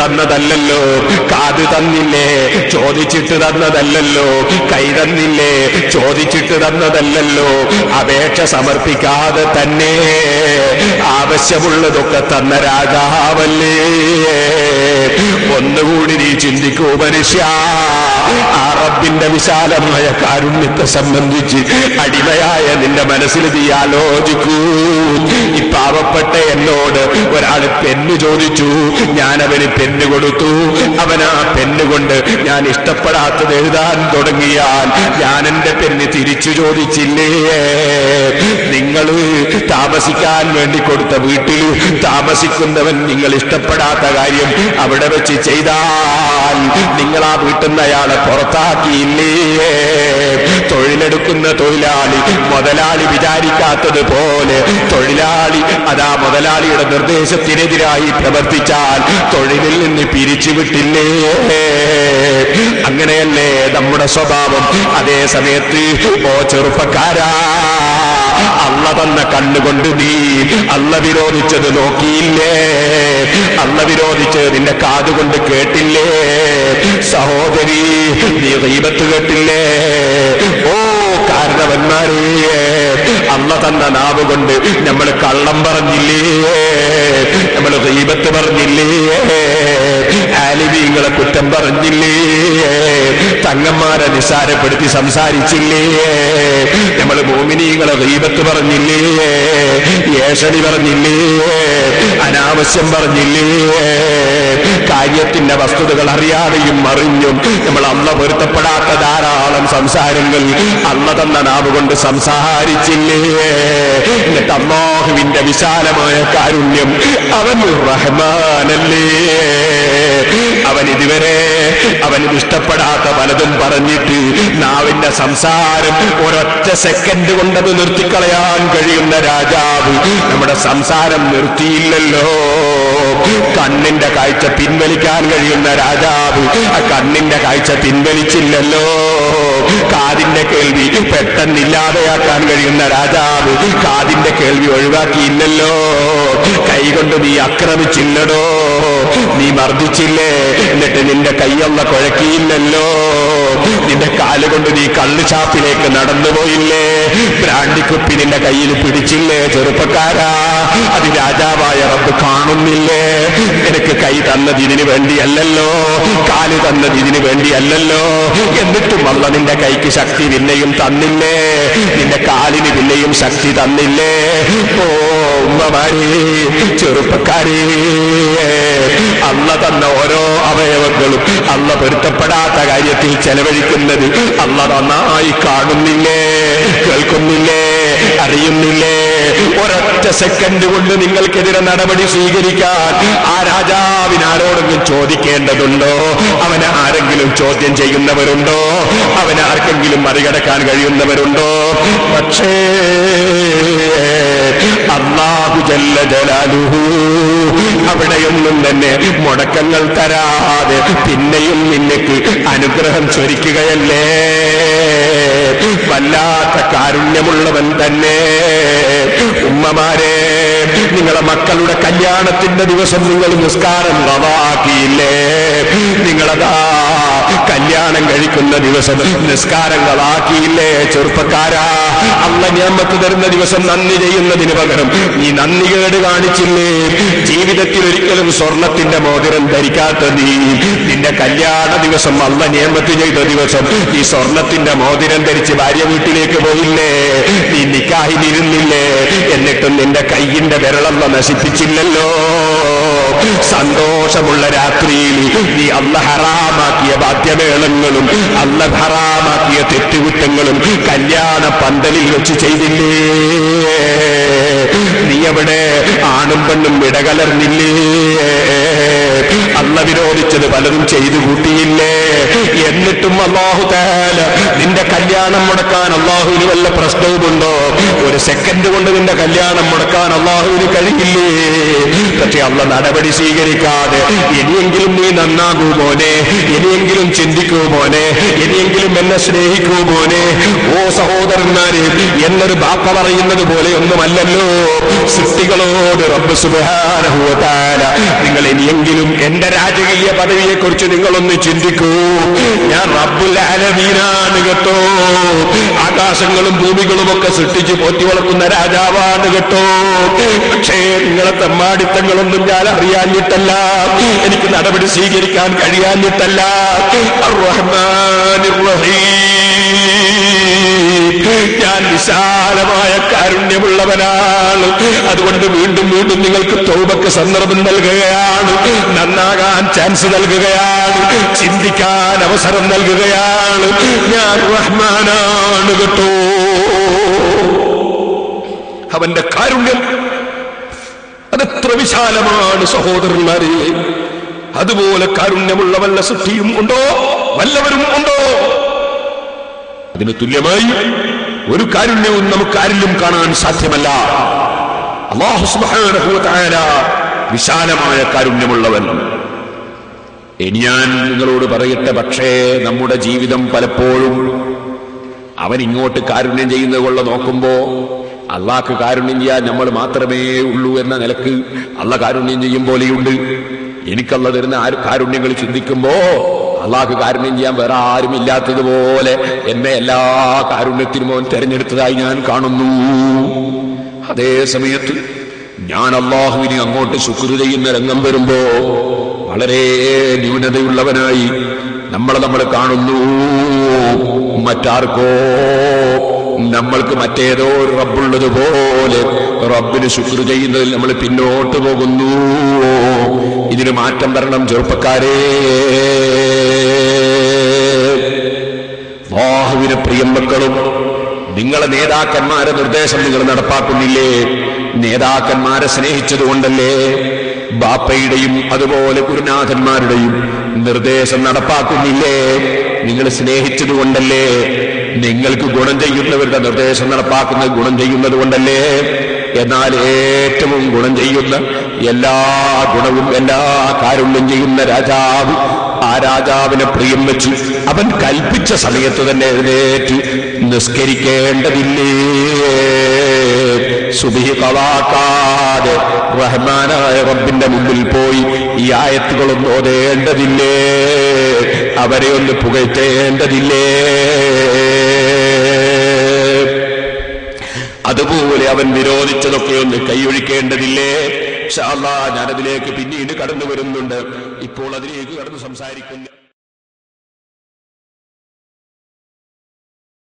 തന്നതല്ലല്ലോ, കാത് തന്നില്ലേ ചോദിച്ചിട്ട് തന്നതല്ലല്ലോ, കൈ തന്നില്ലേ ചോദിച്ചിട്ട് തന്നതല്ലല്ലോ, അപേക്ഷ സമർപ്പിക്കാതെ തന്നെ ആവശ്യമുള്ളതൊക്കെ തന്ന രാജാവല്ലേ. ഒന്നുകൂടി നീ ചിന്തിക്കൂ മനുഷ്യ, ആ റബ്ബിന്റെ വിശാലമായ കാരുണ്യത്തെ സംബന്ധിച്ച് അടിമയായ നിന്റെ മനസ്സിൽ നീ ആലോചിക്കൂ. ഈ പാവപ്പെട്ട എന്നോട് ഒരാൾ പെണ്ണ് ചോദിച്ചു, ഞാൻ അവന് പെണ്ണ് കൊടുത്തു. അവൻ ആ പെണ്ണ് കൊണ്ട് ഞാൻ ഇഷ്ടപ്പെടാത്തത് എഴുതാൻ തുടങ്ങിയാൽ ഞാൻ എന്റെ പെണ്ണ് തിരിച്ചു ചോദിച്ചില്ലേ? നിങ്ങൾ താമസിക്കാൻ വേണ്ടി കൊടുത്ത വീട്ടിൽ താമസിക്കുന്നവൻ നിങ്ങൾ ഇഷ്ടപ്പെടാത്ത കാര്യം അവിടെ വെച്ച് ചെയ്താൽ നിങ്ങൾ ആ വീട്ടിൽ നിന്ന് അയാളെ പുറത്താക്കിയില്ലേ? തൊഴിലെടുക്കുന്ന തൊഴിലാളി മുതലാളി വിചാരിക്കാത്തത് പോലെ തൊഴിലാളി അതാ മുതലാളിയുടെ നിർദ്ദേശത്തിനെതിരായി പ്രവർത്തിച്ചാൽ തൊഴിലിൽ നിന്ന് പിരിച്ചുവിട്ടില്ലേ? അങ്ങനെയല്ലേ നമ്മുടെ സ്വഭാവം? അതേ സമയത്ത് ഓ ചെറുപ്പക്കാരാ, അള്ള തന്ന കണ്ണുകൊണ്ട് നീ അള്ള വിരോധിച്ചത് നോക്കിയില്ലേ? അള്ള വിരോധിച്ചത് നിന്റെ കാതുകൊണ്ട് കേട്ടില്ലേ? സഹോദരി, നീ ഗീബത്ത് കേട്ടില്ലേ? ഓ കാരണവന്മാരേ, അള്ള തന്ന നാവ് കൊണ്ട് നമ്മൾ കള്ളം പറഞ്ഞില്ലേ? നമ്മൾ ഗീബത്ത് പറഞ്ഞില്ലേ? ആലിമീങ്ങളെ കുറ്റം പറഞ്ഞില്ലേ? തങ്ങന്മാരെ നിസ്സാരപ്പെടുത്തി സംസാരിച്ചില്ലേ? നമ്മൾ മോമിനീങ്ങളെ ഗീബത്ത് പറഞ്ഞില്ലേ? ഏഷണി പറഞ്ഞില്ലേ? അനാവശ്യം പറഞ്ഞില്ലേ? കാര്യത്തിന്റെ വസ്തുതകൾ അറിയാതെയും അറിഞ്ഞും നമ്മൾ അള്ള പൊരുത്തപ്പെടാത്ത ധാരാളം സംസാരങ്ങൾ അള്ള തന്ന നാവ് കൊണ്ട് സംസാരിച്ചില്ലേ? എന്നിട്ട് അല്ലാഹുവിന്റെ വിശാലമായ കാരുണ്യം, അവൻ റഹ്മാനല്ലേ. അവൻ ഇതുവരെ അവന് ഇഷ്ടപ്പെടാത്ത പലതും പറഞ്ഞിട്ട് നാവിന്റെ സംസാരം ഒരൊറ്റ സെക്കൻഡ് കൊണ്ടത് നിർത്തിക്കളയാൻ കഴിയുന്ന രാജാവ് നമ്മുടെ സംസാരം നിർത്തിയില്ലല്ലോ. കണ്ണിന്റെ കാഴ്ച പിൻവലിക്കാൻ കഴിയുന്ന രാജാവ് ആ കണ്ണിന്റെ കാഴ്ച പിൻവലിച്ചില്ലല്ലോ. കാതിന്റെ കേൾവി പെട്ടെന്നില്ലാതെയാക്കാൻ കഴിയുന്ന രാജാവ് കാതിന്റെ കേൾവി ഒഴിവാക്കിയില്ലല്ലോ. കൈകൊണ്ട് നീ ആക്രമിച്ചില്ലടോ, നീ മർദ്ദിച്ചില്ലേ? എന്നിട്ട് നിന്റെ കൈയൊന്ന കുഴക്കിയില്ലല്ലോ. നിന്റെ കാലുകൊണ്ട് നീ കള്ളുചാപ്പിലേക്ക് നടന്നുപോയില്ലേ? ബ്രാൻഡിക്കുപ്പി നിന്റെ കയ്യിൽ പിടിച്ചില്ലേ? ചെറുപ്പക്കാരാ, അത് രാജാവായ റബ്ബ് കാണുന്നില്ലേ? നിനക്ക് കൈ തന്നത് ഇതിനു വേണ്ടിയല്ലല്ലോ, കാല് തന്നത് ഇതിനു വേണ്ടിയല്ലല്ലോ. എന്നിട്ടും അള്ള നിന്റെ കൈക്ക് ശക്തി പിന്നെയും തന്നില്ലേ? നിന്റെ കാലിന് പിന്നെയും ശക്തി തന്നില്ലേ? ഓ ഉമ്മമാരേ, ചെറുപ്പക്കാരേ, അള്ള തന്ന ഓരോ അവയവങ്ങളും അള്ള പൊരുത്തപ്പെടാത്ത കാര്യത്തിൽ ചെലവഴിക്കുന്നത് അള്ള നന്നായി കാണുന്നില്ലേ? കേൾക്കുന്നില്ലേ? അറിയുന്നില്ലേ? ഒരൊറ്റ സെക്കൻഡ് കൊണ്ട് നിങ്ങൾക്കെതിരെ നടപടി സ്വീകരിക്കാൻ ആ രാജാവിനാരോടെങ്കിലും ചോദിക്കേണ്ടതുണ്ടോ? അവനെ ആരെങ്കിലും ചോദ്യം ചെയ്യുന്നവരുണ്ടോ? അവനെ ആർക്കെങ്കിലും മറികടക്കാൻ കഴിയുന്നവരുണ്ടോ? പക്ഷേ അല്ലാഹു ജല്ല ജലാലുഹു അവിടെയൊന്നും തന്നെ മുടക്കങ്ങൾ തരാതെ പിന്നെയും നിനക്ക് അനുഗ്രഹം ചൊരിക്കുകയല്ലേ. വല്ലാത്ത കാരുണ്യമുള്ളവൻ തന്നെ. ഉമ്മമാരെ, നിങ്ങളെ മക്കളുടെ കല്യാണത്തിന്റെ ദിവസം നിങ്ങൾ നിസ്കാരം കളാക്കിയില്ലേ? നിങ്ങളതാ കല്യാണം കഴിക്കുന്ന ദിവസം നിസ്കാരങ്ങളാക്കിയില്ലേ? ചെറുപ്പക്കാരാ, അള്ള നിഅമത്ത് തരുന്ന ദിവസം നന്ദി ചെയ്യുന്നതിന് പകരം നീ നന്ദികേട് കാണിച്ചില്ലേ? ജീവിതത്തിൽ ഒരിക്കലും സ്വർണത്തിന്റെ മോതിരം ധരിക്കാത്ത നീ നിന്റെ കല്യാണ ദിവസം അള്ള നിഅമത്ത് ചെയ്ത ദിവസം ഈ സ്വർണത്തിന്റെ മോതിരം ധരിച്ച് ഭാര്യ വീട്ടിലേക്ക് പോയില്ലേ? നീ നിക്കാഹിനിരുന്നില്ലേ? എന്നിട്ടും നിന്റെ കയ്യിന്റെ വിരളല്ല നശിപ്പിച്ചില്ലല്ലോ. സന്തോഷമുള്ള രാത്രിയിൽ നീ അള്ള ഹറാമാക്കിയ വാദ്യമേളങ്ങളും അള്ള ഹറാമാക്കിയ തെറ്റുകുറ്റങ്ങളും കല്യാണ പന്തലിൽ വെച്ച് ചെയ്തില്ലേ? നീ അവിടെ ആണും പെണ്ണും ഇടകലർന്നില്ലേ? അള്ള വിരോധിച്ചത് പലതും ചെയ്തു കൂട്ടിയില്ലേ? എന്നിട്ടും അല്ലാഹു തആല നിന്റെ കല്യാണം മുടക്കാൻ അല്ലാഹുവിന് വല്ല പ്രശ്നവുമുണ്ടോ? ഒരു സെക്കൻഡ് കൊണ്ട് നിന്റെ കല്യാണം മുടക്കാൻ അല്ലാഹുവിന് കഴിയില്ലേ? പക്ഷെ അല്ലാഹു നടപടി സ്വീകരിക്കാതെ ഇനിയെങ്കിലും നീ നന്നാകൂ മോനെ, ഇനിയെങ്കിലും ചിന്തിക്കൂ മോനെ, ഇനിയെങ്കിലും എന്നെ സ്നേഹിക്കൂ മോനെ. ഓ സഹോദരന്മാരെ, എന്നൊരു ബാപ്പ പറയുന്നത് പോലെയൊന്നുമല്ലല്ലോ സൃഷ്ടികളോട് റബ്ബ് സുബ്ഹാനഹു വ തആല. നിങ്ങൾ ഇനിയെങ്കിലും എന്റെ രാജകീയ പദവിയെ കുറിച്ച് നിങ്ങളൊന്ന് ചിന്തിക്കൂ. ഞാൻ റബ്ബുൽ ആലമീനാണ് കേട്ടോ. ആകാശങ്ങളും ഭൂമികളും ഒക്കെ സൃഷ്ടിച്ച് പോറ്റി വളർത്തുന്ന രാജാവാണ് കേട്ടോ. പക്ഷേ നിങ്ങളെ തെമ്മാടിത്തങ്ങളൊന്നും ഞാൻ അറിയാഞ്ഞിട്ടല്ല, എനിക്ക് നടപടി സ്വീകരിക്കാൻ കഴിയാഞ്ഞിട്ടല്ല. അർ-റഹ്മാനിർ റഹീം, ഞാൻ വിശാലമായ കാരുണ്യമുള്ളവനാണ്. അതുകൊണ്ട് വീണ്ടും വീണ്ടും നിങ്ങൾക്ക് തൗബക്ക് സന്ദർഭം നൽകുകയാണ്, നന്നാകാൻ ചാൻസ് നൽകുകയാണ്, ചിന്തിക്കാൻ അവസരം നൽകുകയാണ്. ഞാൻ റഹ്മാനാണ് കേട്ടോ. അവന്റെ കാരുണ്യം അതെത്ര വിശാലമാണ് സഹോദരന്മാരെ. അതുപോലെ കാരുണ്യമുള്ള വല്ല സൃഷ്ടിയും ഉണ്ടോ? വല്ലവരും ഉണ്ടോ? അതിന് തുല്യമായി ഒരു കാരുണ്യവും നമുക്ക് ആരിലും കാണാൻ സാധ്യമല്ല. അല്ലാഹു സുബ്ഹാനഹു വ തആല വിശാലമായ കാരുണ്യമുള്ളവൻ. ഇനി ഞാൻ നിങ്ങളോട് പറയട്ടെ, പക്ഷേ നമ്മുടെ ജീവിതം പലപ്പോഴും അവൻ ഇങ്ങോട്ട് കാരുണ്യം ചെയ്യുന്നത് കൊണ്ട് നോക്കുമ്പോ അള്ളാഹ്ക്ക് കാരുണ്യം ചെയ്യാൻ നമ്മൾ മാത്രമേ ഉള്ളൂ എന്ന നിലക്ക് അള്ളാഹ് കാരുണ്യം ചെയ്യും പോലെയുണ്ട്. എനിക്കല്ല തരുന്ന കാരുണ്യങ്ങൾ ചിന്തിക്കുമ്പോ അള്ളാഹ്ക്ക് കാരുണ്യം ചെയ്യാൻ വേറെ ആരും ഇല്ലാത്തതുപോലെ എന്നെ എല്ലാ കാരുണ്യത്തിനും അവൻ തെരഞ്ഞെടുത്തതായി ഞാൻ കാണുന്നു. അതേ സമയത്ത് ഞാൻ അള്ളാഹുവിനെ അങ്ങോട്ട് ശുക്ർ ചെയ്യുന്ന രംഗം വരുമ്പോ വളരെ ന്യൂനതയുള്ളവനായി നമ്മൾ കാണുന്നു. മറ്റാർക്കോ നമ്മൾക്ക് മറ്റേതോ റബ്ബുള്ളതുപോലെ റബ്ബിന് ശുക്ർ ചെയ്യുന്നതിൽ നമ്മൾ പിന്നോട്ട് പോകുന്നു. ഇതിന് മാറ്റം വരണം ചെറുപ്പക്കാരെ. അല്ലാഹുവിനെ പ്രിയം മക്കളും, നിങ്ങളെ നേതാക്കന്മാരെ നിർദ്ദേശം നിങ്ങൾ നടപ്പാക്കുന്നില്ലേ? നേതാക്കന്മാരെ സ്നേഹിച്ചതുകൊണ്ടല്ലേ? ബാപ്പയുടെയും അതുപോലെ ഗുരുനാഥന്മാരുടെയും നിർദ്ദേശം നടപ്പാക്കുന്നില്ലേ? നിങ്ങൾ സ്നേഹിച്ചതുകൊണ്ടല്ലേ? നിങ്ങൾക്ക് ഗുണം ചെയ്യുന്നവരുടെ നിർദ്ദേശം നടപ്പാക്കുന്നത് ഗുണം ചെയ്യുന്നത് കൊണ്ടല്ലേ? എന്നാൽ ഏറ്റവും ഗുണം ചെയ്യുന്ന എല്ലാ ഗുണവും എല്ലാ കാരുണ്യം ചെയ്യുന്ന രാജാവ്, ആ രാജാവിനെ പ്രിയം വെച്ച് അവൻ കൽപ്പിച്ച സമയത്ത് തന്നെ എഴുന്നേറ്റ് നിസ്കരിക്കേണ്ടതില്ലേ? സുബ്ഹി കളാക്കാതെ റഹ്മാനായ റബ്ബിന്റെ മുമ്പിൽ പോയി ഈ ആയത്തുകളൊന്നും ഓതേണ്ടതില്ലേ? അവരെ ഒന്ന് പുകഴ്ത്തേണ്ടതില്ലേ? അതുപോലെ അവൻ വിരോധിച്ചതൊക്കെ ഒന്ന് കൈയൊഴിക്കേണ്ടതില്ലേ? ഇൻഷാ അല്ലാഹ് ഞാനതിലേക്ക് പിന്നീട് കടന്നു വരുന്നുണ്ട്. ഇപ്പോൾ അതിലേക്ക് കടന്ന് സംസാരിക്കുന്നു.